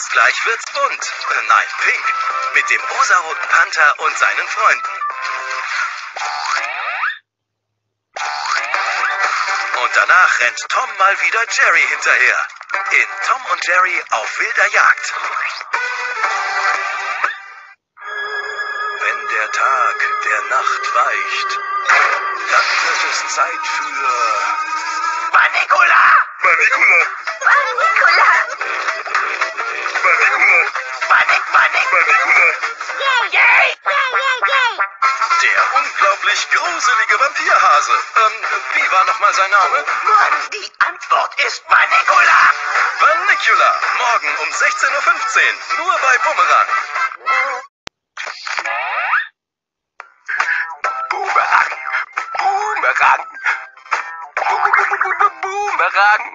Erst gleich wird's bunt. Nein, pink. Mit dem rosaroten Panther und seinen Freunden. Und danach rennt Tom mal wieder Jerry hinterher. In Tom und Jerry auf wilder Jagd. Wenn der Tag der Nacht weicht, dann wird es Zeit für... Manicula! Manicula! Manicula! Manicula! Manicula! Yay! Yay! Yay! Der unglaublich gruselige Vampirhase. Wie war nochmal sein Name? Mann, die Antwort ist Manicula! Vanicula. Morgen um 16:15 Uhr. Nur bei Bumerang. Boomerang! Boomerang! Boomerang!